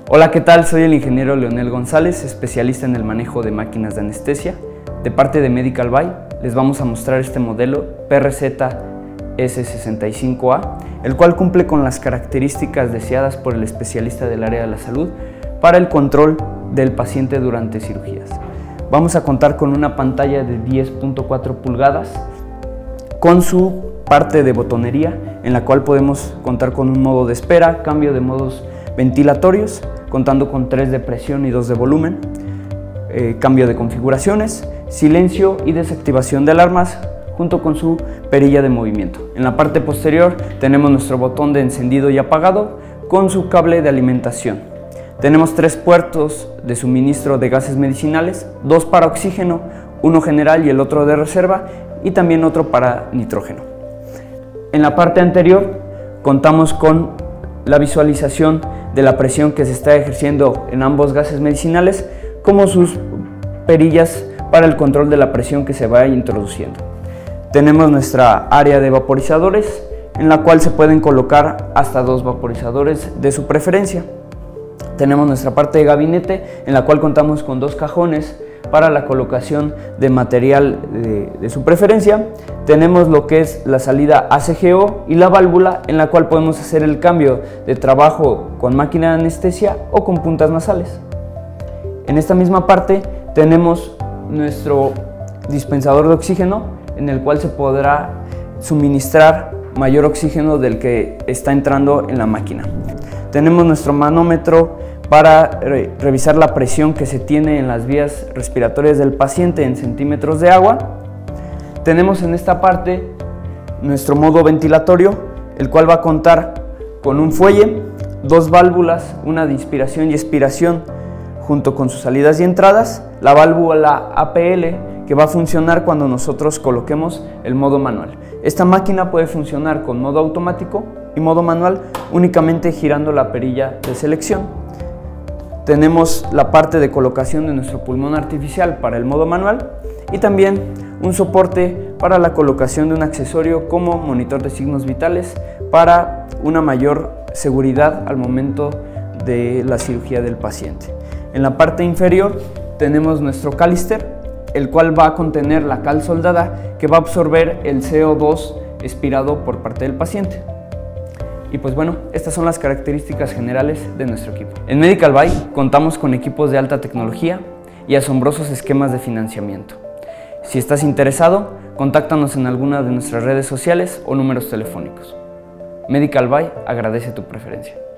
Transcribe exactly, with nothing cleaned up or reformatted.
Hola, ¿qué tal? Soy el ingeniero Leonel González, especialista en el manejo de máquinas de anestesia. De parte de Medical By, les vamos a mostrar este modelo P R Z S sesenta y cinco A, el cual cumple con las características deseadas por el especialista del área de la salud para el control del paciente durante cirugías. Vamos a contar con una pantalla de diez punto cuatro pulgadas con su parte de botonería, en la cual podemos contar con un modo de espera, cambio de modos ventilatorios, contando con tres de presión y dos de volumen, eh, cambio de configuraciones, silencio y desactivación de alarmas, junto con su perilla de movimiento. En la parte posterior tenemos nuestro botón de encendido y apagado con su cable de alimentación. Tenemos tres puertos de suministro de gases medicinales, dos para oxígeno, uno general y el otro de reserva, y también otro para nitrógeno. En la parte anterior contamos con la visualización de la presión que se está ejerciendo en ambos gases medicinales, como sus perillas para el control de la presión que se va introduciendo. Tenemos nuestra área de vaporizadores, en la cual se pueden colocar hasta dos vaporizadores de su preferencia. Tenemos nuestra parte de gabinete, en la cual contamos con dos cajones para la colocación de material de, de su preferencia. Tenemos lo que es la salida A C G O y la válvula, en la cual podemos hacer el cambio de trabajo con máquina de anestesia o con puntas nasales. En esta misma parte tenemos nuestro dispensador de oxígeno, en el cual se podrá suministrar mayor oxígeno del que está entrando en la máquina. Tenemos nuestro manómetro para re revisar la presión que se tiene en las vías respiratorias del paciente en centímetros de agua. Tenemos en esta parte nuestro modo ventilatorio, el cual va a contar con un fuelle, dos válvulas, una de inspiración y expiración junto con sus salidas y entradas, la válvula A P L, que va a funcionar cuando nosotros coloquemos el modo manual. Esta máquina puede funcionar con modo automático y modo manual únicamente girando la perilla de selección. Tenemos la parte de colocación de nuestro pulmón artificial para el modo manual y también un soporte para la colocación de un accesorio como monitor de signos vitales para una mayor seguridad al momento de la cirugía del paciente. En la parte inferior tenemos nuestro calister, el cual va a contener la cal soldada que va a absorber el C O dos expirado por parte del paciente. Y pues bueno, estas son las características generales de nuestro equipo. En Medical By contamos con equipos de alta tecnología y asombrosos esquemas de financiamiento. Si estás interesado, contáctanos en alguna de nuestras redes sociales o números telefónicos. Medical By agradece tu preferencia.